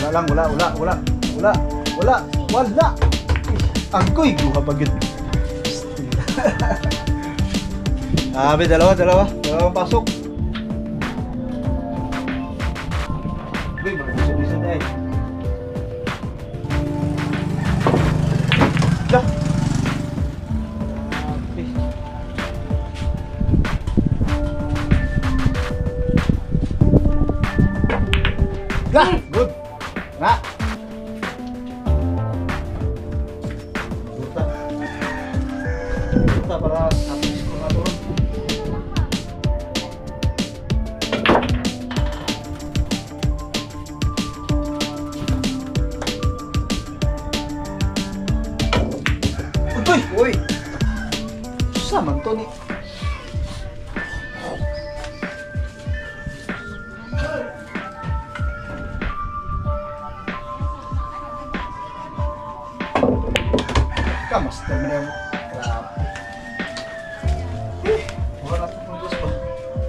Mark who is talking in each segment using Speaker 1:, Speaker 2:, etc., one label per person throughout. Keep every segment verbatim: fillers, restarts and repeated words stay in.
Speaker 1: lang, wala, wala, wala, wala, wala, wala. Angkoy, guha pa gid. Ah, may dalawa, dalawa, dalawang pasok. Uy, mag-bisa-bisa na eh. Dah. Dah, good. Nah. Buta. Buta para habis ko na turun. Uy, uy. Susah man to ni. Kamas na mo. Grabe. Eh, wala pa kung gusto ba?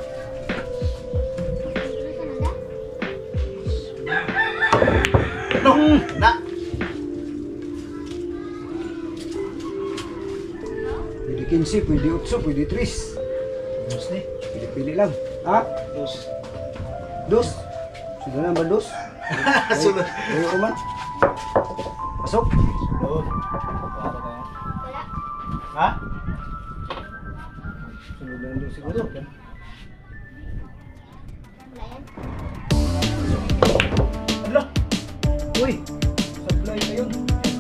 Speaker 1: No, na. Pwede quince, pwede eight, pwede three. Dos ni. Pili-pili lang. Ha? Dos. Dos? Sudah na ba dos? Sudah. Ayo, Oman. Masuk. Oh. Ha? Sunod lang doon siguro. Ala! Uy! Supply na yun.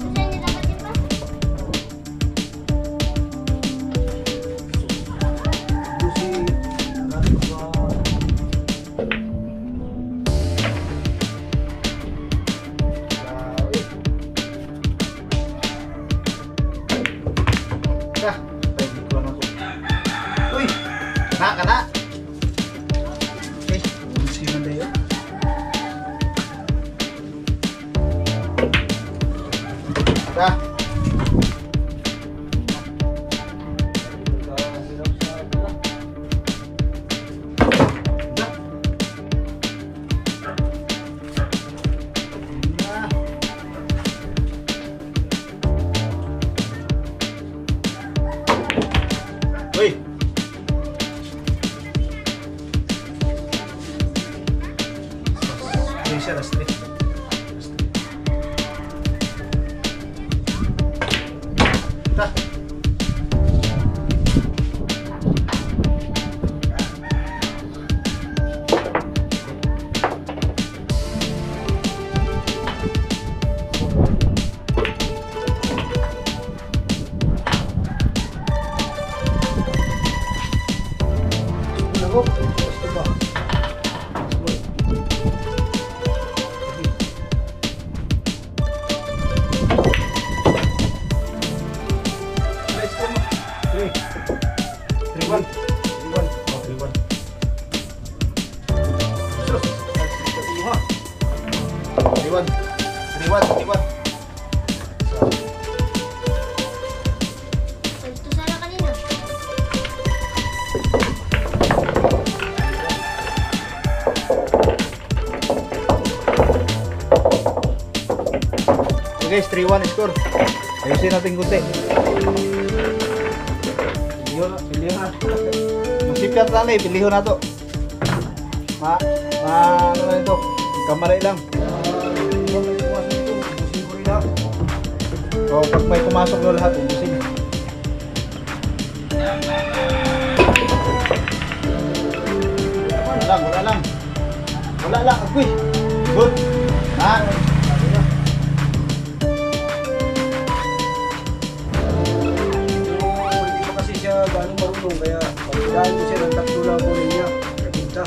Speaker 1: Busi, natin ko ba? Dah, pwede ko na ito. Uy! Kana, kana! Okay, sino na yun? Dah! Uy! Ini siya, last three. Dah! Oh, gusto ba? Riwan, riwan, riwan.
Speaker 2: Ito sana kanina.
Speaker 1: Okay guys, three one score. Ayusin natin kunti. Piliho na, piliho na. Masipyat lang eh, piliho na to. Ma, ma, ano na ito? Kamari lang. So, pag may pumasok na lahat, ubusin. Wala lang, wala lang. Wala lang, agoy. Good. Ha? Hindi pa kasi siya gano'ng marunong, kaya pagkidaan ko siya ng tatlo lang ko rin niya. Kaya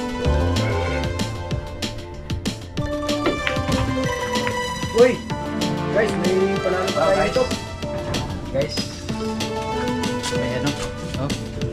Speaker 1: uy! Guys, may panalo pa tayo ito.
Speaker 2: Guys. May ano? Oh.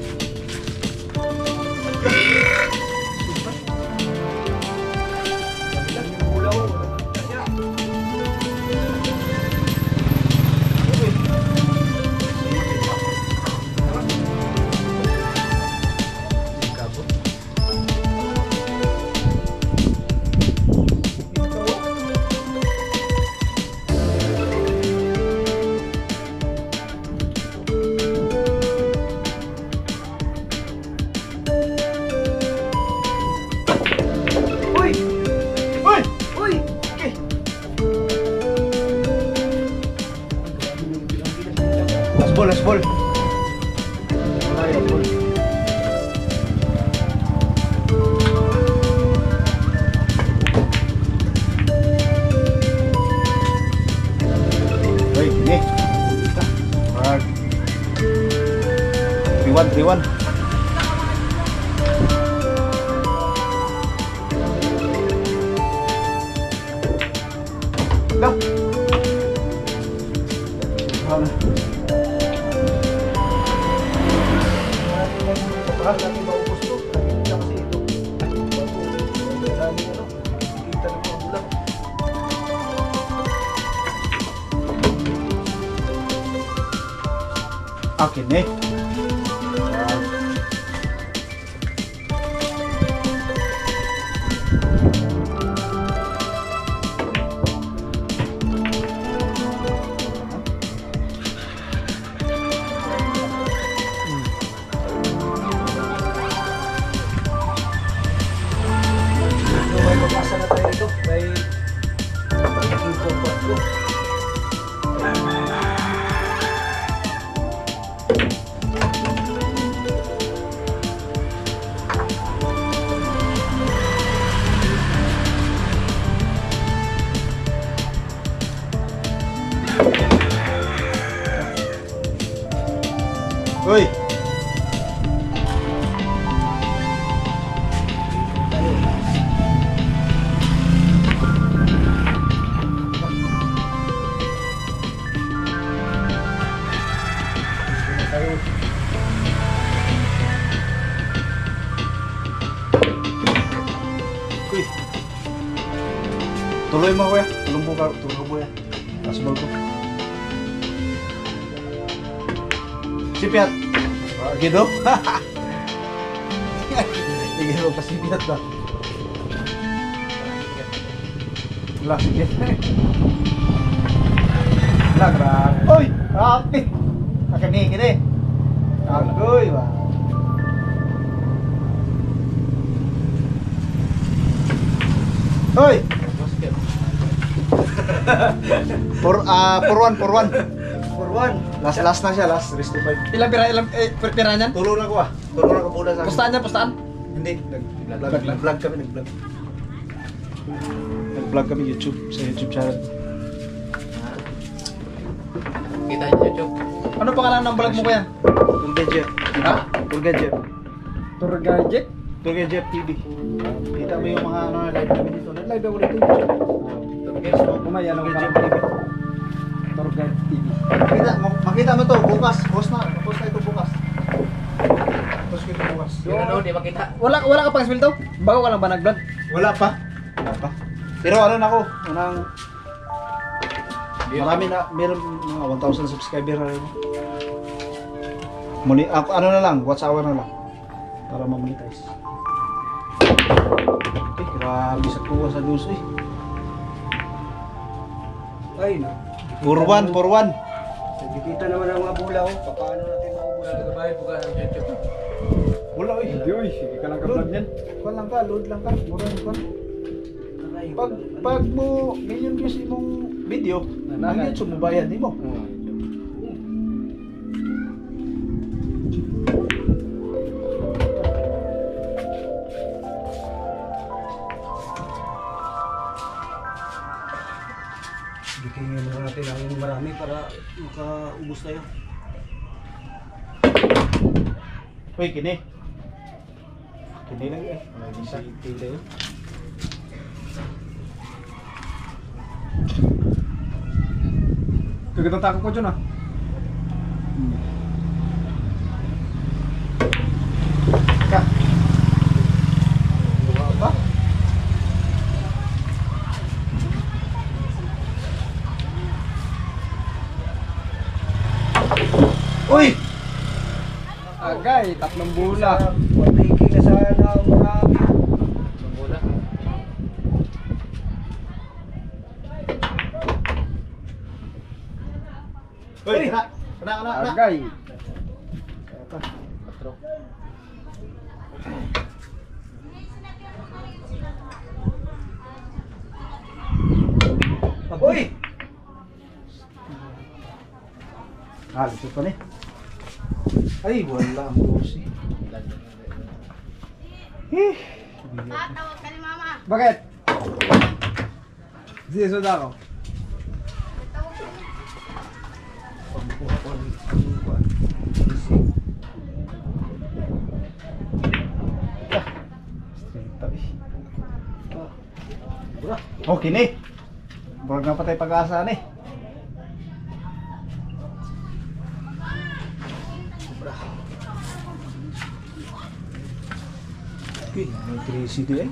Speaker 1: Ball, last ball. Ay, last ball. Ay, ini. Hard. three one, three one. Dah. Parang natin maubos ito. Nakikita kasi ito. Maraming ano. Nakikita ng mga bulang. Akin eh. Masa na tayo ito by info po. Oi. Uy. Tuloy mo kuya. Tulong po ka. Tulong po kuya. Kasbol ko. Sipiat. Gitu. Gitu pa sipiat ba? Lah, sige. Lah, grabe. Oy, ate. Akani gini. Agoy ba. Hoy. For ah uh, for one, for one. For one. Last last na siya, last rest five.
Speaker 2: Ilang pira ilang eh, pira niyan?
Speaker 1: Tulong na ko ah. Tulong na ko muna sa akin.
Speaker 2: Postaan niya, postaan?
Speaker 1: Hindi, nag-vlog nag-vlog kami, nag-vlog. Nag-vlog kami YouTube sa YouTube channel.
Speaker 2: Kita niyo YouTube. Ano pangalan ng vlog mo kuya?
Speaker 1: Turgadjet.
Speaker 2: Ha?
Speaker 1: Turgadjet.
Speaker 2: Turgadjet?
Speaker 1: Turgadjet T V. Kita mo yung mga ano live kami dito. Nag-live ako dito. Turgadjet. Kumaya ng Turgadjet T V. Turgadjet T V. Makita, makita mo to bukas. Post na, post na ito bukas. Post ko ito bukas.
Speaker 2: Yun ano, di makita. Wala wala ka pang sweldo? Bago ka lang ba nag-vlog?
Speaker 1: Wala pa. Wala pa. Pero ano na ako, unang marami na, meron mga one thousand subscriber na rin. Muni, ako, ano na lang, watch hour na lang. Para ma-monetize. Okay, grabe sa kuha sa news eh. Ay, no. For one, for one. Nakikita naman ang mga bulaw. Paano natin maubos?
Speaker 2: Nagbabayad po ka ng YouTube.
Speaker 1: Bulaw eh. Hindi oy, sige ka lang ka-vlog yan. Kuha lang ka, load lang ka. Mura yung kuha. Pag, pag mo million views imong video, ang YouTube mo bayad mo. Bigyan mo natin ang marami para makaubos tayo. Uy, kini. Kini lang eh. May isa tila yun.
Speaker 3: Bigat ang tako ko dyan ah.
Speaker 1: Hmm. Ka. Buka ba? Uy!
Speaker 3: Agay, tatlong bula.
Speaker 1: Patiki na sana ang marami.
Speaker 2: Ang bola.
Speaker 1: Uy!
Speaker 2: Kena, kena, kena, kena.
Speaker 3: Agay.
Speaker 2: Patro.
Speaker 1: Uy! Ah, luto pa ni. Ay, wala ang busi. Eh.
Speaker 4: Pa, tawag ka ni mama.
Speaker 3: Bakit? Sige, suda ako.
Speaker 4: Tawag ka ni.
Speaker 1: Okay ni. Burag na patay pag-asa ni. Okay, electricity eh.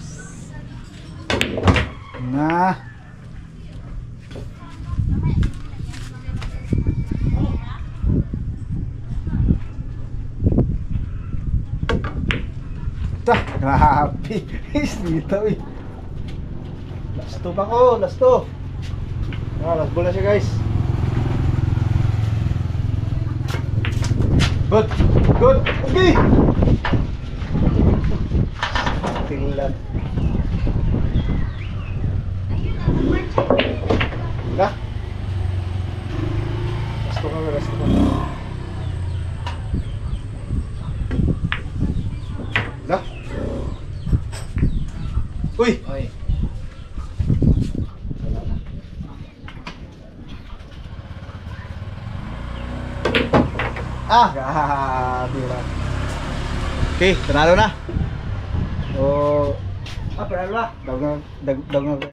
Speaker 1: Nah. Tah, grabe. Dito eh. Last two pa ko, last two. Ah, last bola siya guys. Good, good, okay. Tingnan. Dah. Last two ka, last two ka. Dah. Uy!
Speaker 2: Oy.
Speaker 1: Ah, grabe lang. Okay, panalo na. Oh, ah, panalo na. Daw na, dag, dag na.